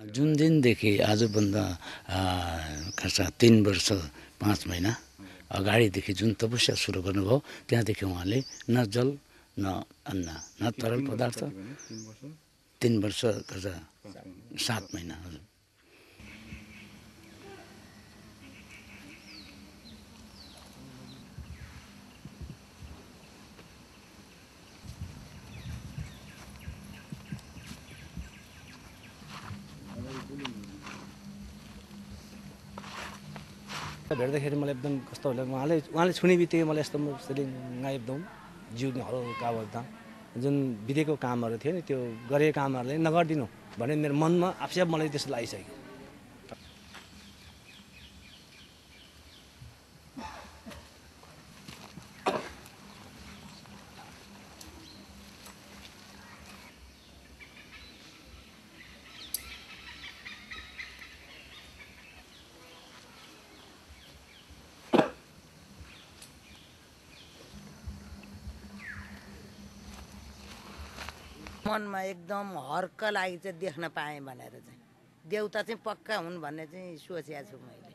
जुन दिनदेखि आजभन्दा खासमा 3 वर्ष 5 महिना अगाडिदेखि जुन तपस्या सुरु गर्नुभयो त्यहाँदेखि उहाँले न जल न अन्न न तरल पदार्थ 3 वर्ष 7 महिना हजुर। भेट्दाखेरि मलाई एकदम कस्तो होला उहाँले छुने बित्तिकै मलाई यस्तो सिलिङमा एकदम जिउ हल्का भयो एकदम जुन बितेको कामहरू थियो नि त्यो गरेको कामहरूले नगरिदिनु भने मेरो मनमा आफै मलाई त्यस्तो लागिसक्यो। मनमा एकदम हर्क लागि चाहिँ देख्न पाएँ भनेर चाहिँ देउता चाहिँ पक्का हुन् भन्ने चाहिँ सोचेको छु मैले।